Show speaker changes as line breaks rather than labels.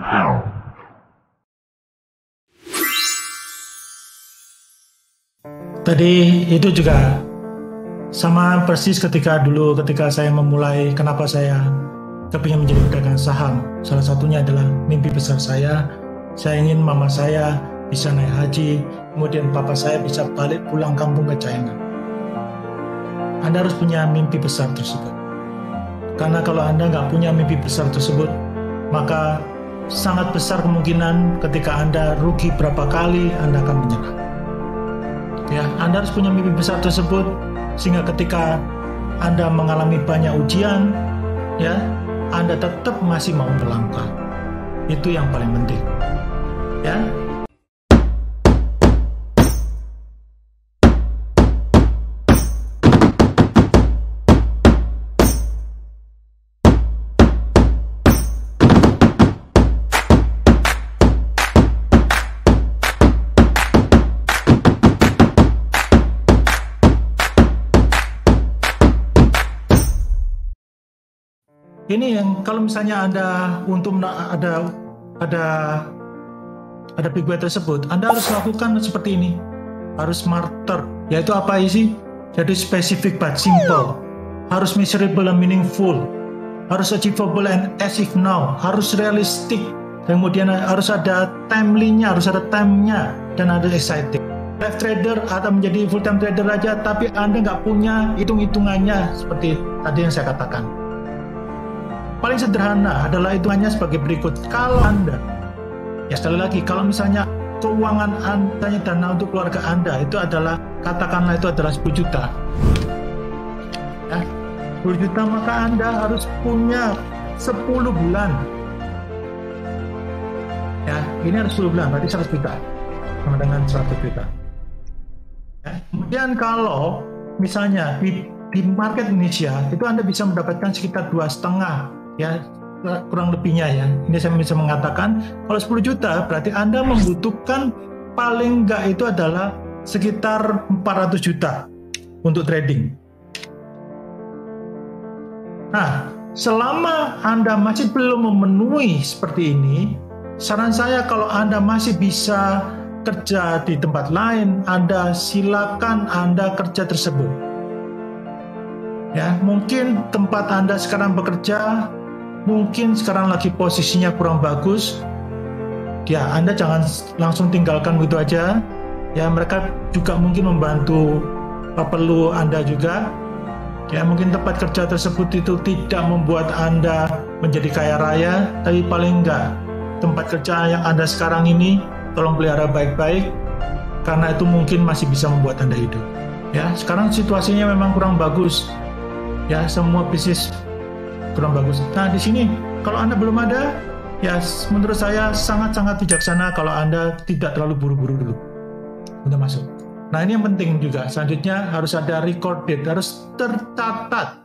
Tadi itu juga sama persis ketika saya memulai, kenapa saya kepingin menjadi pedagang saham. Salah satunya adalah mimpi besar saya ingin mama saya bisa naik haji, kemudian papa saya bisa balik pulang kampung ke China. Anda harus punya mimpi besar tersebut. Karena kalau Anda nggak punya mimpi besar tersebut, maka sangat besar kemungkinan ketika Anda rugi berapa kali, Anda akan menyerah. Ya, Anda harus punya mimpi besar tersebut, sehingga ketika Anda mengalami banyak ujian, ya, Anda tetap masih mau melangkah. Itu yang paling penting. Ya. Ini yang kalau misalnya Anda untuk ada big bet tersebut, Anda harus lakukan seperti ini. Harus smarter, yaitu apa sih? Jadi specific but simple. Harus measurable and meaningful. Harus achievable and as if now. Harus realistic. Kemudian harus ada timely-nya, harus ada time-nya, dan ada exciting. Live trader atau menjadi full time trader aja, tapi Anda nggak punya hitung-hitungannya seperti tadi yang saya katakan. Paling sederhana adalah hitungannya sebagai berikut. Kalau Anda, ya sekali lagi, kalau misalnya keuangan Anda, dana untuk keluarga Anda itu adalah, katakanlah itu adalah 10 juta. Ya, 10 juta, maka Anda harus punya 10 bulan. Ya, ini harus 10 bulan, berarti 100 juta. Sama dengan 100 juta. Ya, kemudian kalau misalnya di market Indonesia, itu Anda bisa mendapatkan sekitar 2,5, ya kurang lebihnya ya. Ini saya bisa mengatakan kalau 10 juta berarti Anda membutuhkan paling enggak itu adalah sekitar 400 juta untuk trading. Nah, selama Anda masih belum memenuhi seperti ini, saran saya kalau Anda masih bisa kerja di tempat lain, Anda silakan Anda kerja tersebut. Ya, mungkin tempat Anda sekarang bekerja, mungkin sekarang lagi posisinya kurang bagus, ya Anda jangan langsung tinggalkan begitu aja. Ya, mereka juga mungkin membantu perlu Anda juga. Ya, mungkin tempat kerja tersebut itu tidak membuat Anda menjadi kaya raya, tapi paling enggak tempat kerja yang Anda sekarang ini tolong pelihara baik-baik, karena itu mungkin masih bisa membuat Anda hidup. Ya, sekarang situasinya memang kurang bagus. Ya, semua bisnis kurang bagus. Nah, di sini kalau Anda belum ada, ya menurut saya sangat-sangat bijaksana kalau Anda tidak terlalu buru-buru dulu untuk masuk. Nah, ini yang penting juga. Selanjutnya harus ada record date, harus tercatat